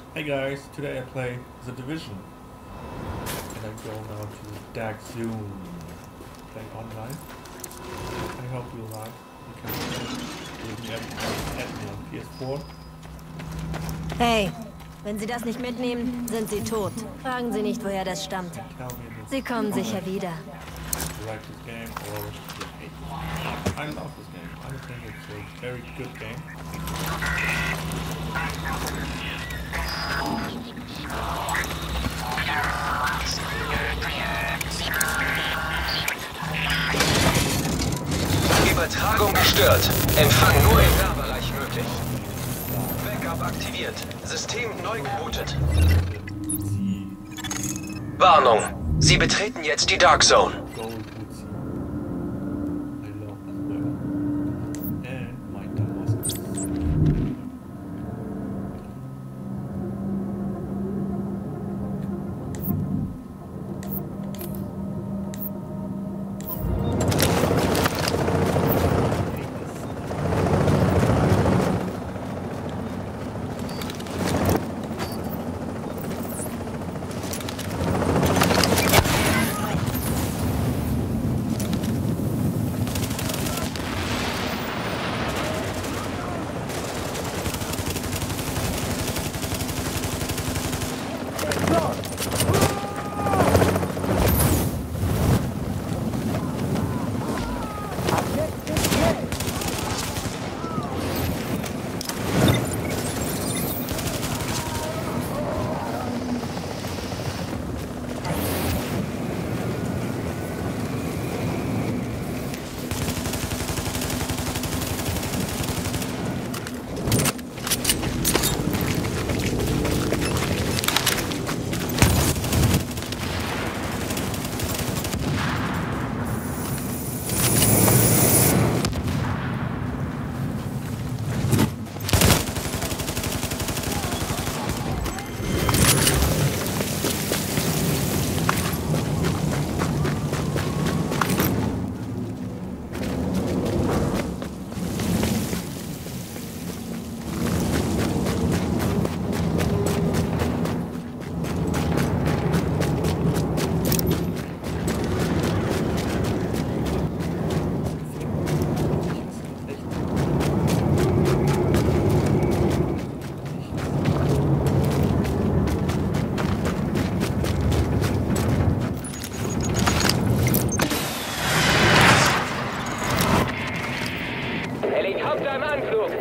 Hey guys, today I play The Division and I go now to Dark Zone. Play online. I hope you like. You can add me on PS4. Hey, wenn Sie das nicht mitnehmen, sind Sie tot. Fragen Sie nicht, woher das stammt. Tell me Sie kommen sicher wieder. you like this game or you hate it. I love this game. I think it's a very good game. Übertragung gestört. Empfang nur im Nahbereich möglich. Backup aktiviert. System neu gebootet. Warnung. Sie betreten jetzt die Dark Zone. Gold would see. I love as well. And my task. Helikopter im Anflug.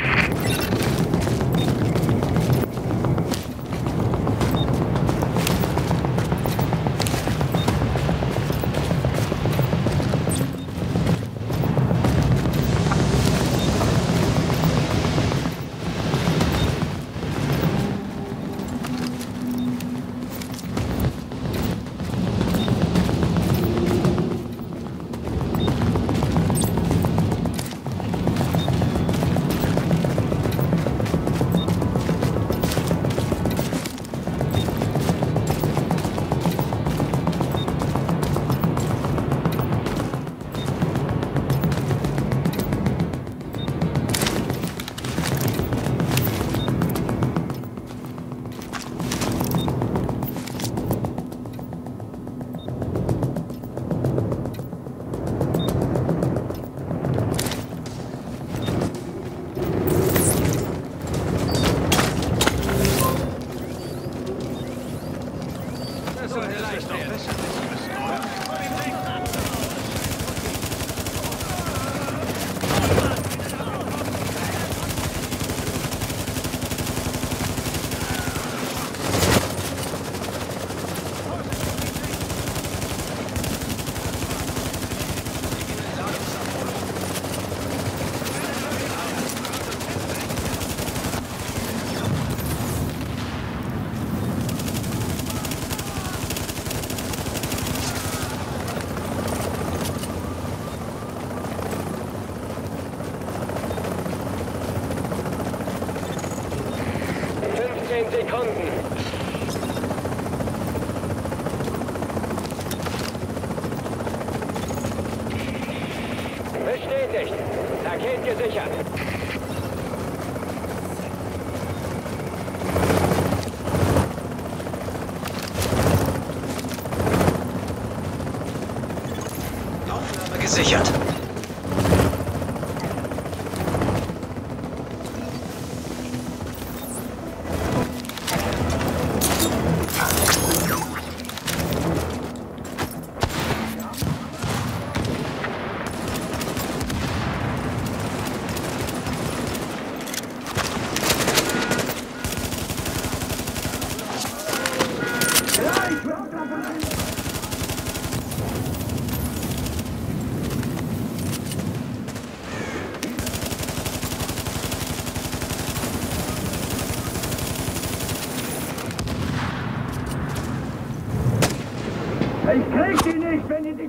Sekunden. Bestätigt. Paket gesichert. gesichert. Ich krieg die nicht, wenn ihr die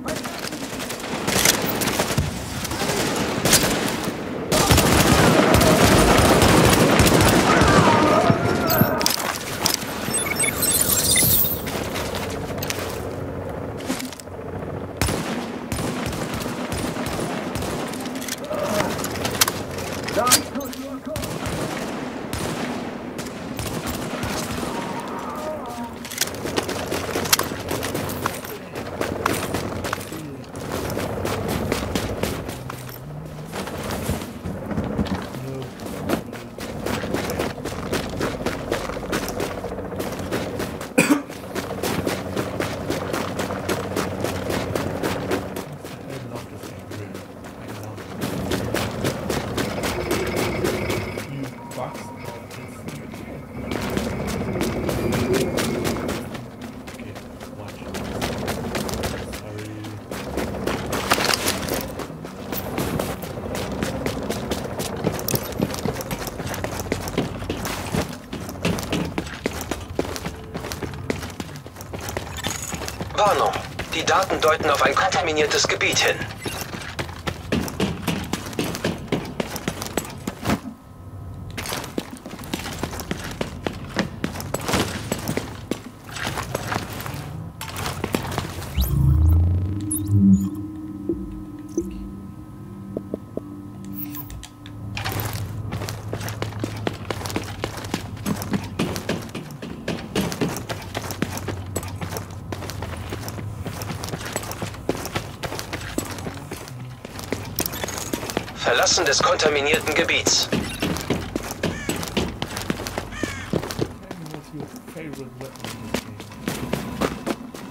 Warnung. Die Daten deuten auf ein kontaminiertes Gebiet hin. Verlassen des kontaminierten Gebiets. What's your favorite weapon in this game?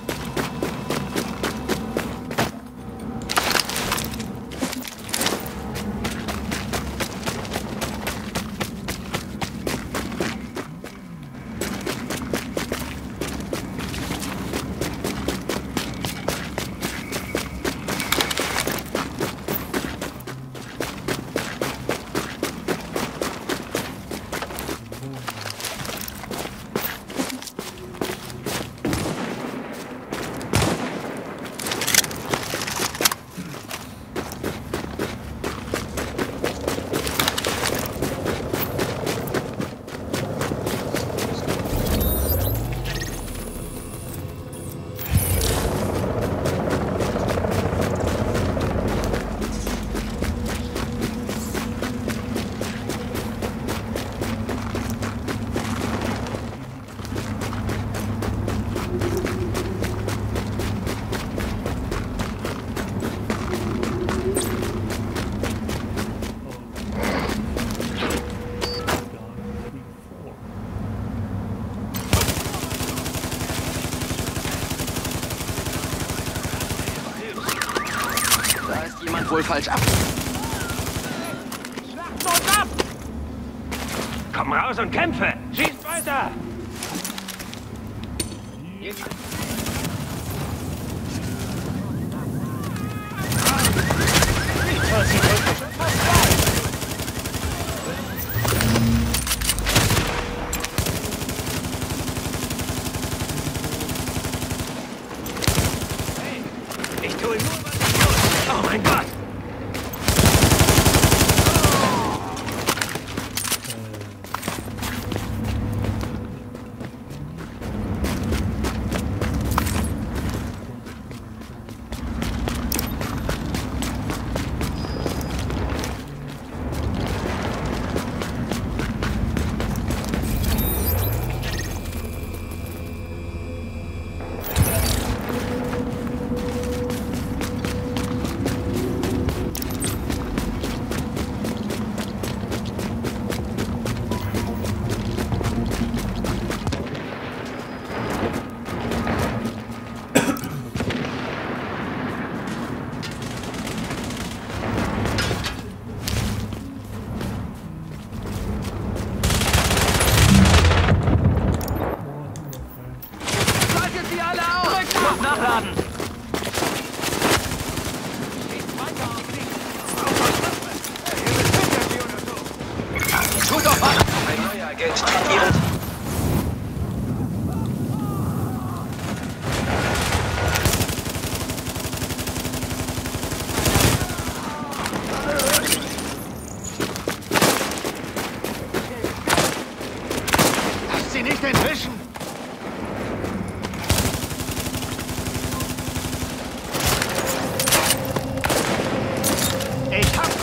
Jemand wohl falsch ab. Schlacht ab! Komm raus und kämpfe! Schießt weiter! Ich tue nur, was ich muss! Oh mein Gott! aktiviert. Lasst sie nicht entwischen! Ich hab...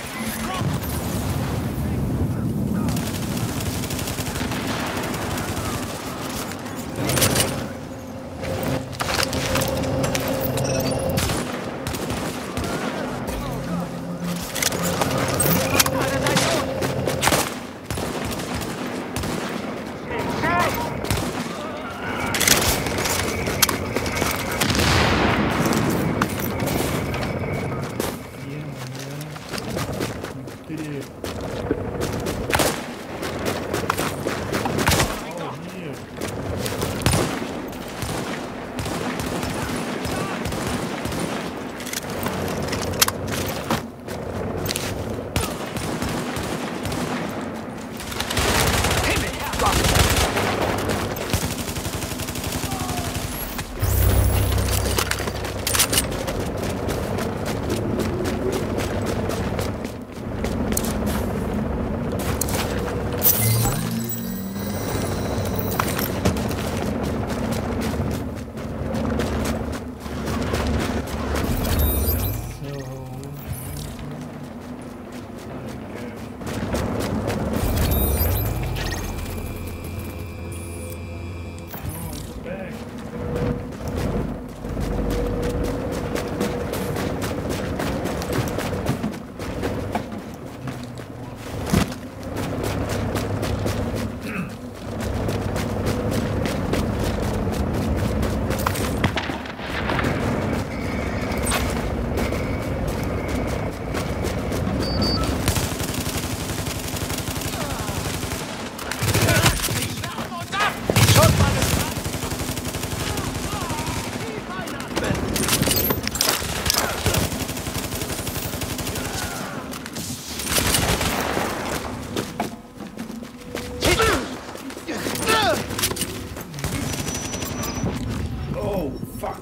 Oh, fuck.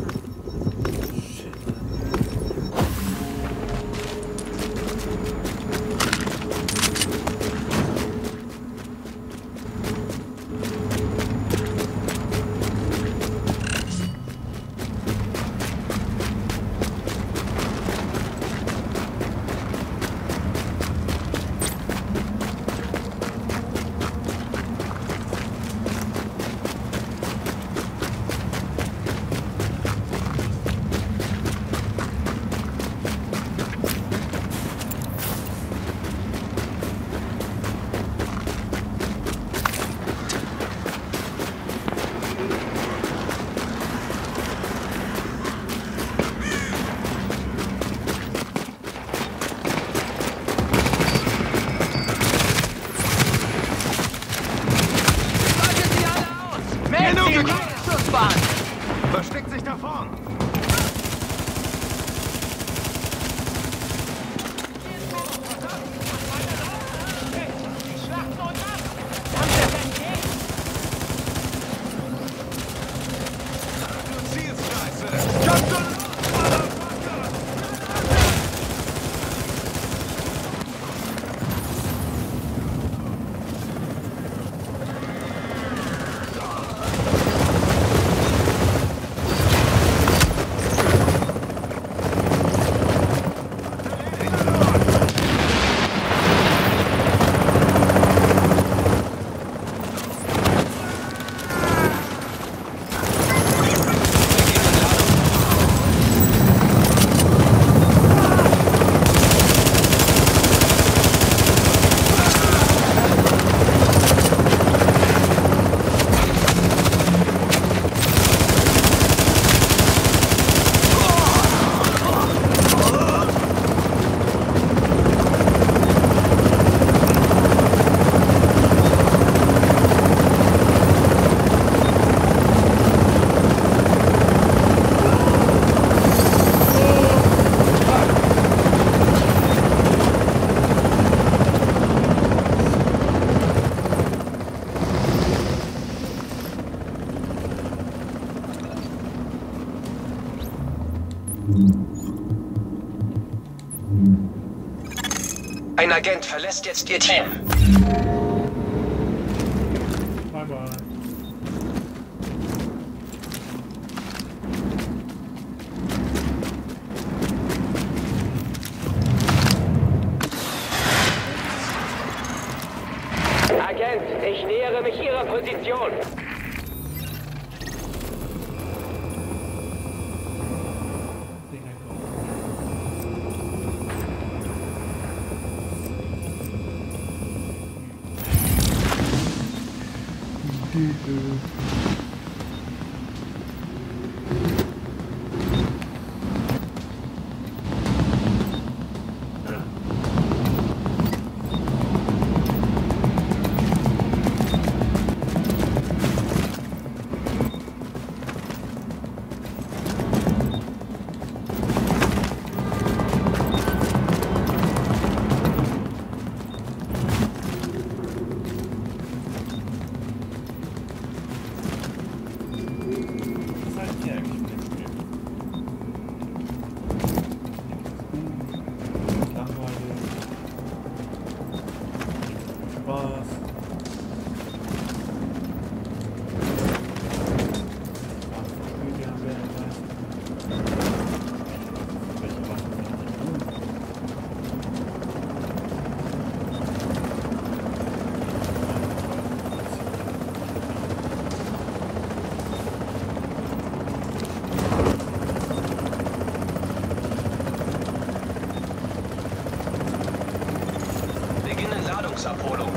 Shit. Versteckt sich da vorn! Ein Agent verlässt jetzt Ihr Team. Bye bye. Agent, ich nähere mich Ihrer Position. Ladungsabholung.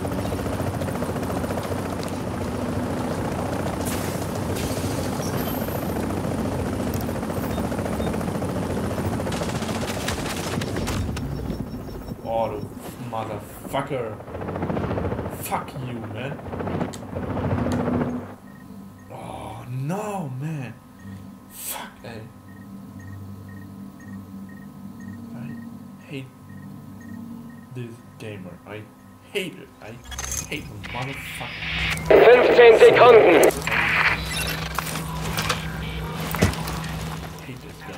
Oh, du Motherfucker. Fuck you, man. Oh, no, man. Fuck, ey. I hate this gamer. I hate it. I hate the motherfucker. 15 Sekunden. I hate this guy.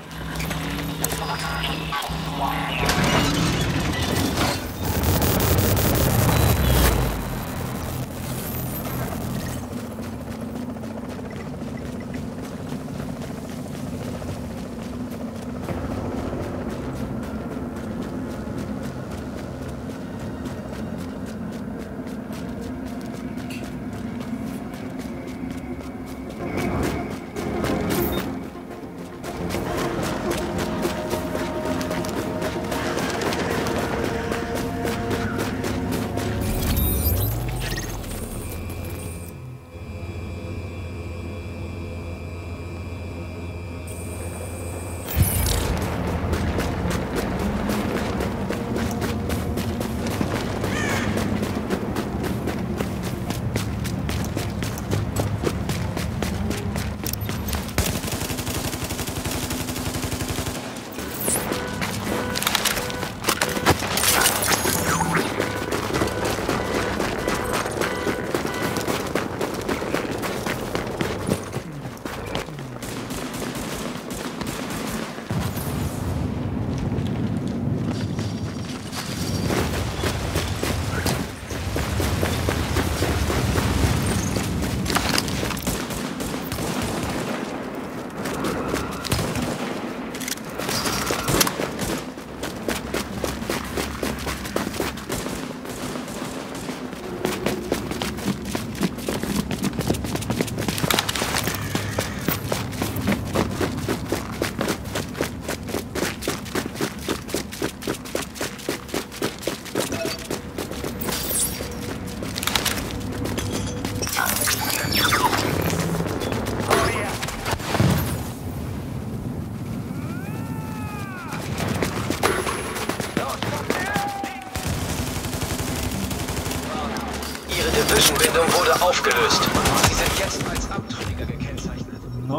Division-Bindung wurde aufgelöst. Sie sind jetzt als Abtrünniger gekennzeichnet.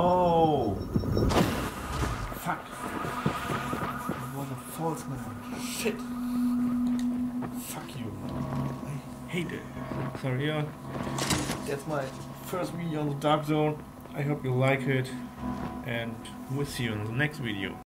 No! Fuck! It was a false man. Shit! Fuck you. I hate it. So yeah, that's my first video on the Dark Zone. I hope you like it, and we'll see you in the next video.